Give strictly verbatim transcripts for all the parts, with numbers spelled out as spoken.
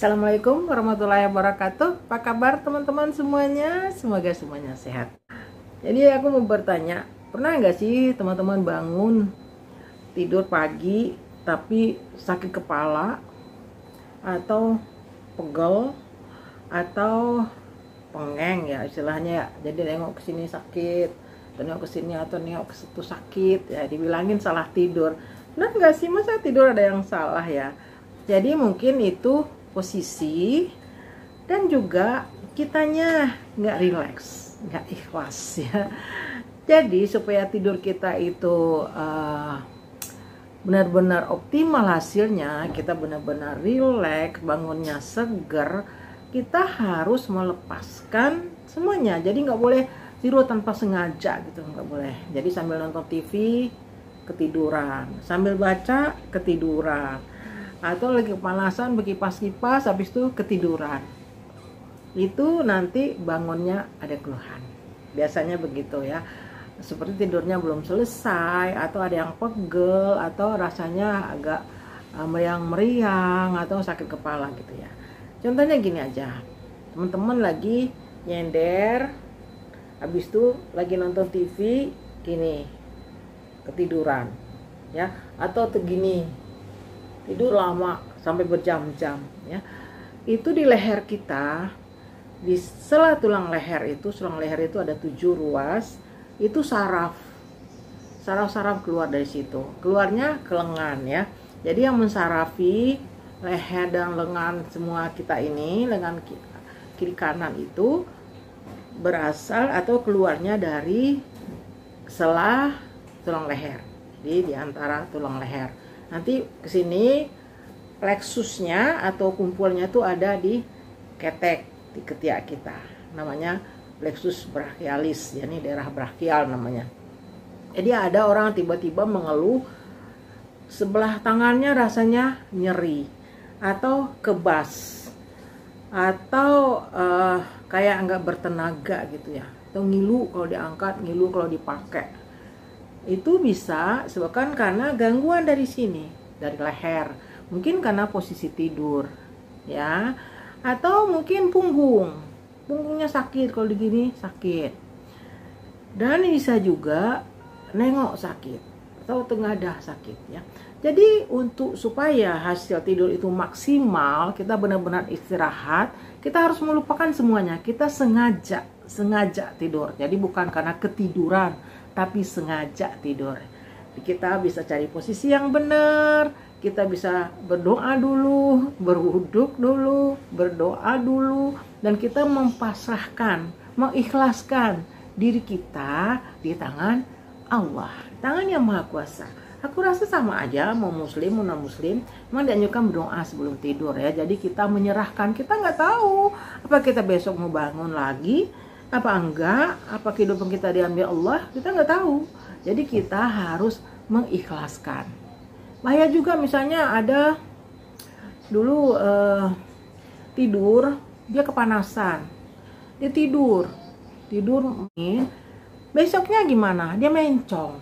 Assalamualaikum warahmatullahi wabarakatuh. Apa kabar teman-teman semuanya? Semoga semuanya sehat. Jadi aku mau bertanya, pernah nggak sih teman-teman bangun tidur pagi tapi sakit kepala atau pegel atau pengeng ya istilahnya ya. Jadi nengok ke sini sakit, nengok ke sini atau nengok ke situ sakit ya, dibilangin salah tidur. Benar nggak sih, masa tidur ada yang salah ya? Jadi mungkin itu posisi dan juga kitanya nggak rileks, nggak ikhlas ya. Jadi supaya tidur kita itu uh, benar-benar optimal hasilnya, kita benar-benar rileks, bangunnya seger, kita harus melepaskan semuanya. Jadi nggak boleh tidur tanpa sengaja gitu, nggak boleh. Jadi sambil nonton T V ketiduran, sambil baca ketiduran, atau lagi kepanasan berkipas-kipas habis itu ketiduran, itu nanti bangunnya ada keluhan. Biasanya begitu ya, seperti tidurnya belum selesai, atau ada yang pegel, atau rasanya agak meriang-meriang, atau sakit kepala gitu ya. Contohnya gini aja, teman-teman lagi nyender, habis itu lagi nonton T V gini ketiduran ya, atau begini tidur lama sampai berjam-jam ya. Itu di leher kita, di sela tulang leher itu, tulang leher itu ada tujuh ruas, itu saraf. Saraf-saraf keluar dari situ. Keluarnya ke lengan ya. Jadi yang mensarafi leher dan lengan semua kita ini, lengan kiri kanan itu berasal atau keluarnya dari sela tulang leher. Jadi di antara tulang leher. Nanti kesini plexusnya atau kumpulnya itu ada di ketek, di ketiak kita, namanya plexus brachialis, ya ini daerah brachial namanya. Jadi ada orang tiba-tiba mengeluh sebelah tangannya rasanya nyeri atau kebas atau uh, kayak nggak bertenaga gitu ya, atau ngilu kalau diangkat, ngilu kalau dipakai. Itu bisa sebabkan karena gangguan dari sini, dari leher, mungkin karena posisi tidur ya, atau mungkin punggung punggungnya sakit, kalau begini sakit, dan bisa juga nengok sakit atau tengadah sakit ya. Jadi untuk supaya hasil tidur itu maksimal, kita benar-benar istirahat, kita harus melupakan semuanya, kita sengaja sengaja tidur. Jadi bukan karena ketiduran, tapi sengaja tidur. Kita bisa cari posisi yang benar, kita bisa berdoa dulu, berwuduk dulu, berdoa dulu, dan kita mempasrahkan, mengikhlaskan diri kita di tangan Allah, tangan yang Maha Kuasa. Aku rasa sama aja, mau muslim, mau non muslim, memang dianjurkan berdoa sebelum tidur ya. Jadi kita menyerahkan, kita nggak tahu apa kita besok mau bangun lagi, apa enggak, apa kehidupan kita diambil Allah, kita nggak tahu. Jadi kita harus mengikhlaskan. Bahaya juga misalnya ada dulu eh, tidur, dia kepanasan, dia tidur, tidur ini, besoknya gimana? Dia mencong,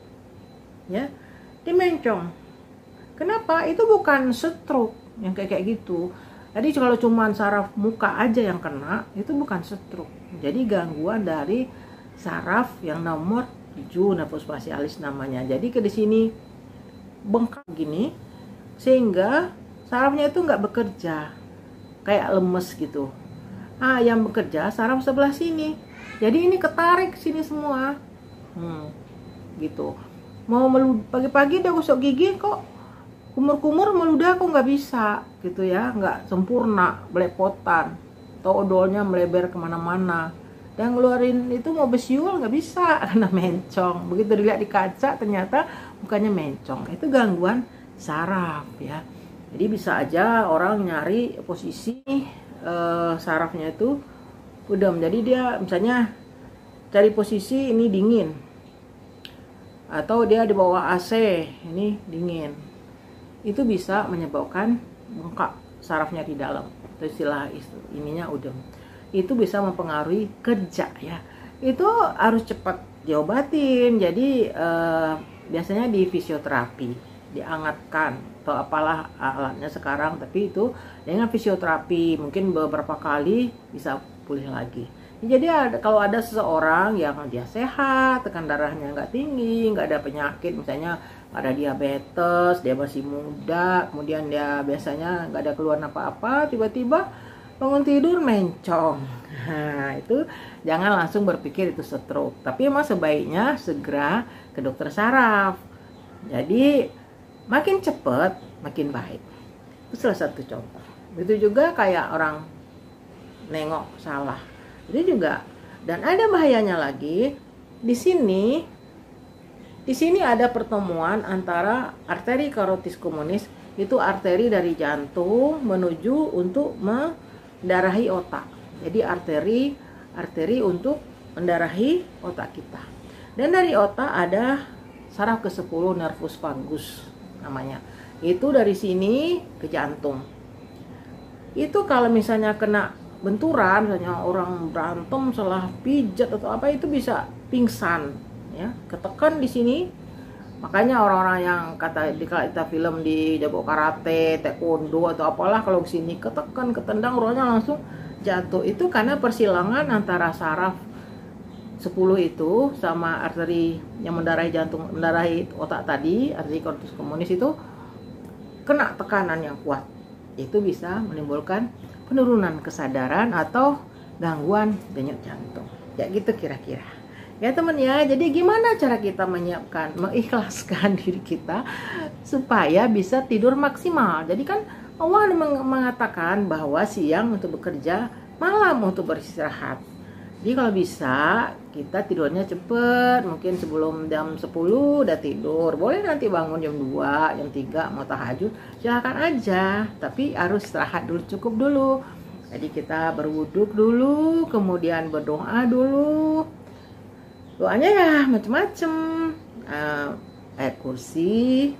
ya, dia mencong. Kenapa? Itu bukan stroke yang kayak kayak gitu. Jadi kalau cuma saraf muka aja yang kena, itu bukan stroke. Jadi gangguan dari saraf yang nomor tujuh, nervus facialis namanya. Jadi ke di sini bengkak gini, sehingga sarafnya itu nggak bekerja, kayak lemes gitu. Ah, yang bekerja saraf sebelah sini. Jadi ini ketarik sini semua, hmm, gitu. Mau melud pagi-pagi udah gosok gigi kok kumur-kumur meludah kok nggak bisa gitu ya, nggak sempurna, belepotan, atau odolnya melebar kemana-mana, dan ngeluarin itu mau besiul nggak bisa karena mencong. Begitu dilihat di kaca ternyata mukanya mencong, itu gangguan saraf ya. Jadi bisa aja orang nyari posisi uh, sarafnya itu udah, jadi dia misalnya cari posisi ini dingin, atau dia di bawah A C ini dingin, itu bisa menyebabkan bengkak sarafnya di dalam, itu istilah ininya udem. Itu bisa mempengaruhi kerja ya. Itu harus cepat diobatin. Jadi eh, biasanya di fisioterapi, diangatkan atau apalah alatnya sekarang, tapi itu dengan fisioterapi mungkin beberapa kali bisa pulih lagi. Jadi ada, kalau ada seseorang yang dia sehat, tekan darahnya nggak tinggi, nggak ada penyakit, misalnya nggak ada diabetes, dia masih muda, kemudian dia biasanya nggak ada keluhan apa-apa, tiba-tiba bangun tidur mencong. Nah, itu jangan langsung berpikir itu stroke, tapi emang sebaiknya segera ke dokter saraf. Jadi makin cepat makin baik. Itu salah satu contoh. Itu juga kayak orang nengok salah. Itu juga, dan ada bahayanya lagi di sini. Di sini ada pertemuan antara arteri karotis komunis, itu arteri dari jantung menuju untuk mendarahi otak. Jadi arteri arteri untuk mendarahi otak kita. Dan dari otak ada saraf ke sepuluh, nervus vagus namanya. Itu dari sini ke jantung. Itu kalau misalnya kena benturan, misalnya orang berantem salah pijat atau apa, itu bisa pingsan ya, ketekan di sini. Makanya orang-orang yang kata di kita film di jago karate, taekwondo atau apalah, kalau di sini ketekan, ketendang, orangnya langsung jatuh. Itu karena persilangan antara saraf sepuluh itu sama arteri yang mendarahi jantung, mendarahi otak tadi, arteri karotis komunis itu kena tekanan yang kuat. Itu bisa menimbulkan penurunan kesadaran atau gangguan denyut jantung. Ya gitu kira-kira. Ya teman ya, jadi gimana cara kita menyiapkan, mengikhlaskan diri kita supaya bisa tidur maksimal. Jadi kan Allah mengatakan bahwa siang untuk bekerja, malam untuk beristirahat. Jadi kalau bisa kita tidurnya cepet, mungkin sebelum jam sepuluh udah tidur. Boleh nanti bangun jam dua, jam tiga mau tahajud, silakan aja. Tapi harus istirahat dulu, cukup dulu. Jadi kita berwuduk dulu, kemudian berdoa dulu. Doanya ya macam-macam. Uh, ayat kursi,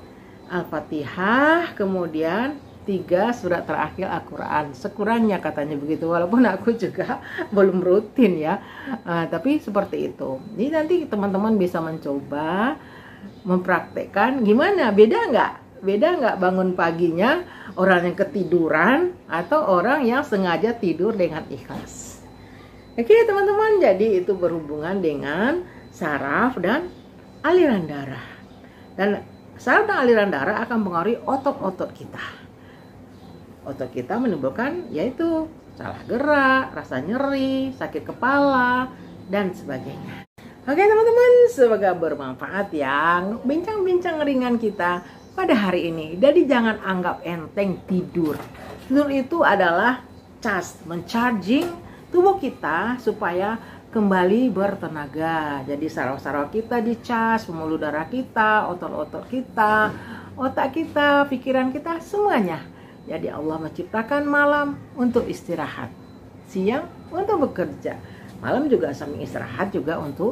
Al-Fatihah, kemudian tiga surat terakhir Al-Quran, sekurangnya katanya begitu, walaupun aku juga belum rutin ya, uh, tapi seperti itu. Jadi nanti teman-teman bisa mencoba mempraktekkan gimana, beda nggak beda nggak bangun paginya orang yang ketiduran atau orang yang sengaja tidur dengan ikhlas. Oke teman-teman, jadi itu berhubungan dengan saraf dan aliran darah, dan saraf dan aliran darah akan mempengaruhi otot-otot kita. Otot kita menimbulkan yaitu salah gerak, rasa nyeri, sakit kepala, dan sebagainya. Oke teman-teman, semoga bermanfaat ya bincang-bincang ringan kita pada hari ini. Jadi jangan anggap enteng tidur. Tidur itu adalah cas, mencharging tubuh kita supaya kembali bertenaga. Jadi saraf-saraf kita dicas, pembuluh darah kita, otot-otot kita, otak kita, pikiran kita, semuanya. Jadi Allah menciptakan malam untuk istirahat, siang untuk bekerja, malam juga sambil istirahat juga untuk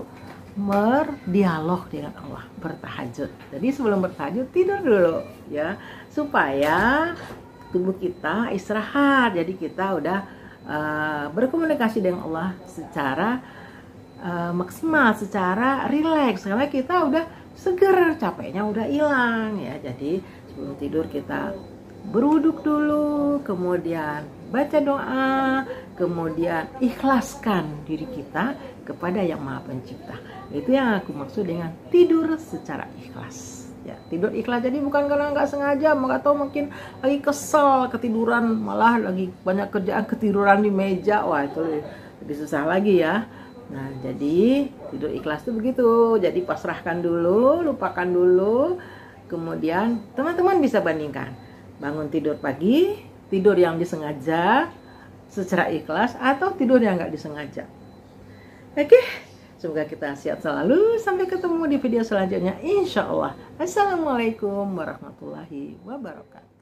berdialog dengan Allah, bertahajud. Jadi sebelum bertahajud tidur dulu ya, supaya tubuh kita istirahat. Jadi kita udah uh, berkomunikasi dengan Allah secara uh, maksimal, secara rileks, karena kita udah seger, capeknya udah hilang ya. Jadi sebelum tidur kita berwuduk dulu, kemudian baca doa, kemudian ikhlaskan diri kita kepada Yang Maha Pencipta. Itu yang aku maksud dengan tidur secara ikhlas. Ya, tidur ikhlas jadi bukan karena nggak sengaja, atau mungkin lagi kesel ketiduran, malah lagi banyak kerjaan ketiduran di meja. Wah, itu lebih susah lagi ya. Nah, jadi tidur ikhlas itu begitu. Jadi pasrahkan dulu, lupakan dulu. Kemudian teman-teman bisa bandingkan bangun tidur pagi, tidur yang disengaja secara ikhlas, atau tidur yang nggak disengaja. Oke, semoga kita sehat selalu. Sampai ketemu di video selanjutnya insya Allah. Assalamualaikum warahmatullahi wabarakatuh.